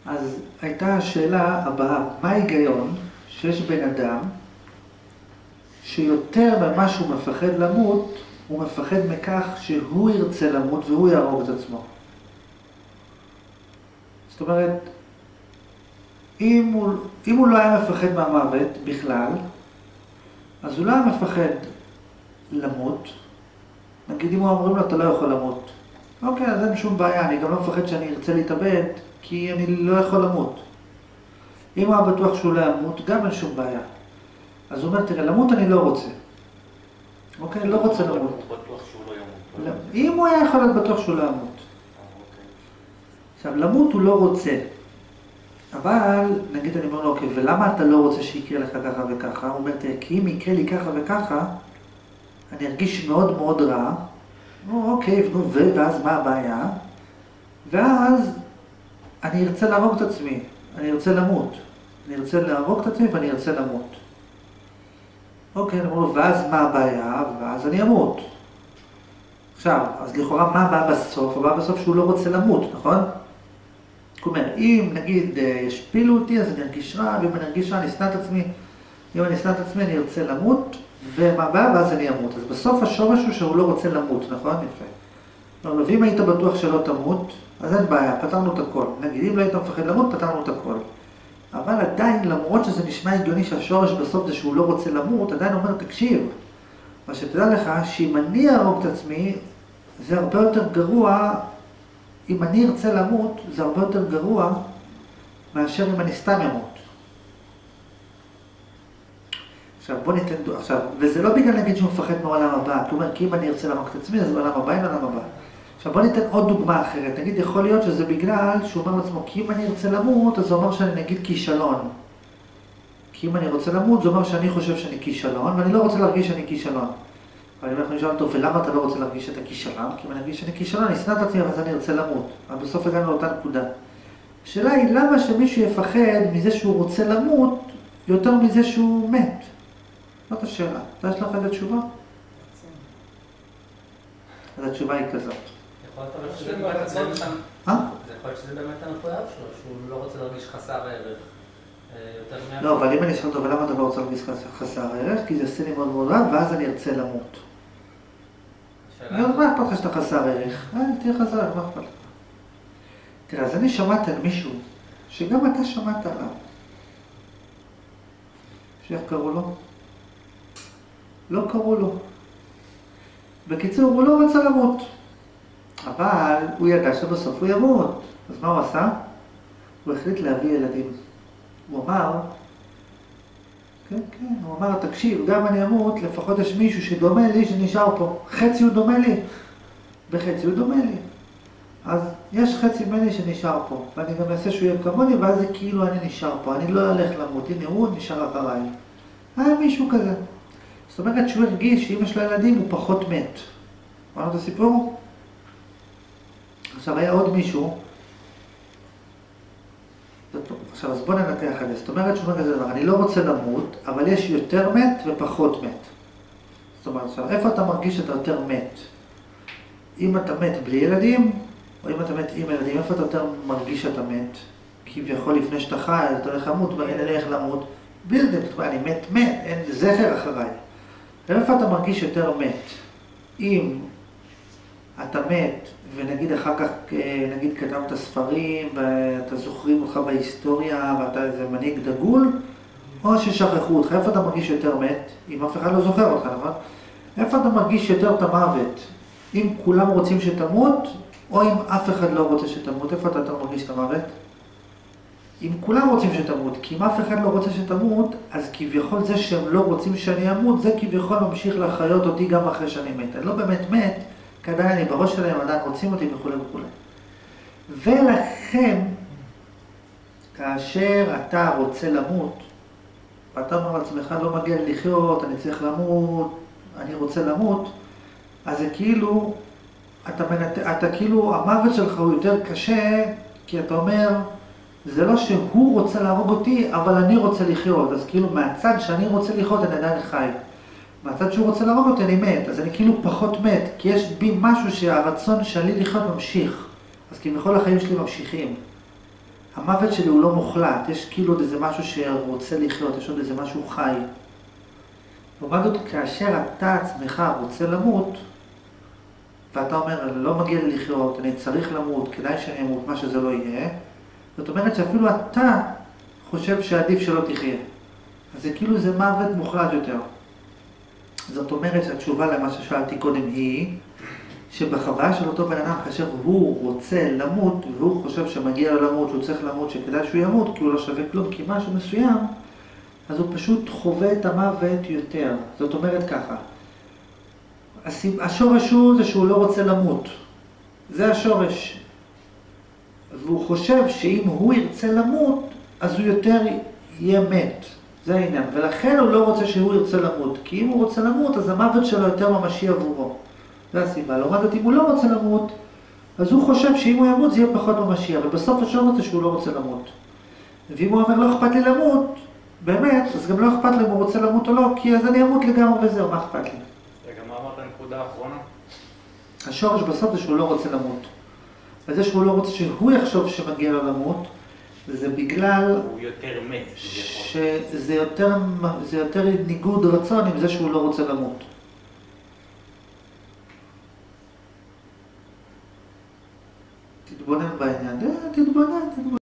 אז הייתה השאלה הבאה, מה ההיגיון שיש בן אדם שיותר ממה שהוא מפחד למות, הוא מפחד מכך שהוא ירצה למות והוא יהרוג את עצמו. זאת אומרת, אם הוא לא היה מפחד מהמוות בכלל, אז הוא לא היה מפחד למות. נגיד אם הוא אומרים לו, אתה לא יכול למות. אוקיי, אז אין שום בעיה, אני גם לא מפחד שאני ארצה להתאבד, כי אני לא יכול למות. אם הוא היה בטוח שהוא לא ימות, גם אין שום בעיה. אז הוא אומר, תראה, למות אני לא רוצה. אוקיי, לא רוצה למות. הוא בטוח שהוא לא ימות. אם הוא היה יכול להיות בטוח שהוא לא ימות. עכשיו, למות הוא לא רוצה. אבל, נגיד אני אומר לו, אוקיי, ולמה אתה לא רוצה שיקרה לך ככה וככה? הוא אומר, תראה, כי אם יקרה לי ככה וככה, אני ארגיש מאוד מאוד רע. אוקיי, ואז מה הבעיה? ואז אני ארצה להרוג את עצמי, אני ארצה למות. אני ארצה להרוג את עצמי ואני ארצה למות. אוקיי, אני אומר לו, ואז מה הבעיה? ואז אני אמות. עכשיו, אז לכאורה מה הבעיה בסוף? הבעיה בסוף שהוא לא רוצה למות, נכון? כלומר, אם נגיד ישפילו אותי, אז אני ארגיש רע, ואם אני ארגיש רע, אני אשנא את עצמי. אם אני אשנא את עצמי, אני ארצה למות, ומה הבעיה? ואז אני אמות. אז בסוף השורש הוא שהוא לא רוצה למות, נכון? יפה. אבל אם היית בטוח שלא תמות, אז אין בעיה, פתרנו את הכל. נגיד, אם לא היית מפחד למות, פתרנו את הכל. אבל עדיין, למרות שזה נשמע הגיוני שהשורש בסוף זה שהוא לא רוצה למות, עדיין אומר, תקשיב, מה שתדע לך, שאם אני אהרוג את עצמי, זה הרבה יותר גרוע, אם אני ארצה למות, זה הרבה יותר גרוע מאשר אם אני סתם אמות. עכשיו, בוא ניתן, וזה לא בגלל נגיד שהוא מפחד מעולם הבא, כלומר, כי אם אני ארצה להרוג את עצמי, אז בעולם הבא אין עולם הבא. עכשיו, בוא ניתן עוד דוגמה אחרת. נגיד, יכול להיות שזה בגלל שהוא אומר לעצמו, כי אם אני ארצה למות, אז זה אומר שאני נגיד כישלון. כי אם אני רוצה למות, זה אומר שאני חושב שאני כישלון, ואני לא רוצה להרגיש שאני כישלון. אבל אם אנחנו נשאל אותו, ולמה אתה לא רוצה להרגיש את הכישלון? כי אם אני ארגיש שאני כישלון, אני אשנא את עצמי, אז אני ארצה למות. אבל בסוף הגענו לאותה נקודה. השאלה היא, למה שמישהו יפחד מזה שהוא רוצה למות, יותר מזה שהוא מת? זאת השאלה. אתה יש לך את התשובה? אז התשובה היא כזאת. יכול להיות שזה באמת המחויב שלו, שהוא לא רוצה להרגיש חסר ערך. לא, אבל אם אני אשאל אותו, ולמה אתה לא רוצה להרגיש חסר ערך? כי זה עושה לי מאוד מאוד רע, ואז אני ארצה למות. מה אכפת לך שאתה חסר ערך? תהיה חסר ערך, מה אכפת לך? תראה, אז אני שמעתי על מישהו, שגם אתה שמעת עליו. שאיך קראו לו? לא קראו לו. בקיצור, הוא לא רצה למות. אבל הוא ידע שבסוף הוא ימות. אז מה הוא עשה? הוא החליט להביא ילדים. הוא אמר, כן, הוא אמר, תקשיב, גם אני אמות, לפחות יש מישהו שדומה לי שנשאר פה. חצי הוא דומה לי, בחצי הוא דומה לי. אז יש חצי ממני שנשאר פה, ואני גם אעשה שהוא יהיה כמוני, ואז זה כאילו אני נשאר פה, אני לא הולך למות, הנה הוא נשאר אחריי. היה מישהו כזה. זאת אומרת שהוא הרגיש שאם יש לו ילדים הוא פחות מת. אמרנו את הסיפור? עכשיו היה עוד מישהו, עכשיו אז בוא ננתח את זה, זאת אומרת שהוא אומר כזה דבר, אני לא רוצה למות, אבל יש יותר מת ופחות מת. זאת אומרת, עכשיו איפה אתה מרגיש שאתה יותר מת? אם אתה מת בלי ילדים, או אם אתה מת עם ילדים, איפה אתה יותר מרגיש שאתה מת? כביכול לפני שאתה חי, אתה הולך למות, ואין לי איך למות. בילדם, זאת אומרת, אני מת, אין זכר אחריי. ואיפה אתה מרגיש יותר מת? אם אתה מת, ונגיד אחר כך, נגיד כתבת ספרים, ואתה זוכרים אותך בהיסטוריה, ואתה איזה מנהיג דגול, או ששכחו אותך, איפה אתה מרגיש יותר מת? אם אף אחד לא זוכר אותך, נכון? איפה אתה מרגיש יותר את המוות? אם כולם רוצים שתמות, או אם אף אחד לא רוצה שתמות, איפה אתה יותר מרגיש את המוות? אם כולם רוצים שתמות, כי אם אף אחד לא רוצה שתמות, אז כביכול זה שהם לא רוצים שאני אמות, זה כביכול ממשיך לחיות אותי גם אחרי שאני מת. אני לא באמת מת, כי עדיין אני בראש שלהם, עדיין רוצים אותי וכו' וכו'. ולכן, כאשר אתה רוצה למות, ואתה אומר לעצמך, לא מגיע לי לחיות, אני צריך למות, אני רוצה למות, אז זה כאילו, אתה כאילו, המוות שלך הוא יותר קשה, כי אתה אומר, זה לא שהוא רוצה להרוג אותי, אבל אני רוצה לחיות. אז כאילו מהצד שאני רוצה לחיות אני עדיין חי. מהצד שהוא רוצה להרוג אותי אני מת, אז אני כאילו פחות מת, כי יש בי משהו שהרצון שלי לחיות ממשיך. אז כביכול החיים שלי ממשיכים. המוות שלי הוא לא מוחלט, יש כאילו עוד איזה משהו שרוצה לחיות, יש עוד איזה משהו חי. לעומת זאת, כאשר אתה עצמך רוצה למות, ואתה אומר, לא מגיע לי לחיות, אני צריך למות, כדאי שאני אמות, מה שזה לא יהיה, זאת אומרת שאפילו אתה חושב שעדיף שלא תחיה. אז זה כאילו זה מוות מוחלט יותר. זאת אומרת שהתשובה למה ששאלתי קודם היא, שבחוויה של אותו בן אדם, כאשר הוא רוצה למות, והוא חושב שמגיע לו למות, שהוא צריך למות, שכדאי שהוא ימות, כי הוא לא שווה כלום, כי משהו מסוים, אז הוא פשוט חווה את המוות יותר. זאת אומרת ככה, השורש הוא זה שהוא לא רוצה למות. זה השורש. והוא חושב שאם הוא ירצה למות, אז הוא יותר יהיה מת. זה העניין. ולכן הוא לא רוצה שהוא ירצה למות. כי אם הוא רוצה למות, אז המוות שלו יותר ממשי עבורו. זה הסיבה. לעומת זאת, אם הוא לא רוצה למות, אז הוא חושב שאם הוא ימות, זה יהיה פחות ממשי. אבל בסוף השורש זה שהוא לא רוצה למות. ואם הוא אומר, לא אכפת לי למות, באמת, אז גם לא אכפת לי אם הוא רוצה למות או לא, כי אז אני אמות לגמרי וזהו, מה אכפת לי? רגע, מה אמרת הנקודה האחרונה? השורש בסוף זה שהוא לא רוצה למות. וזה שהוא לא רוצה שהוא יחשוב שמגיע לו למות, זה בגלל הוא יותר מת. שזה יותר ניגוד רצון עם זה שהוא לא רוצה למות. תתבונן בעניין, תתבונן.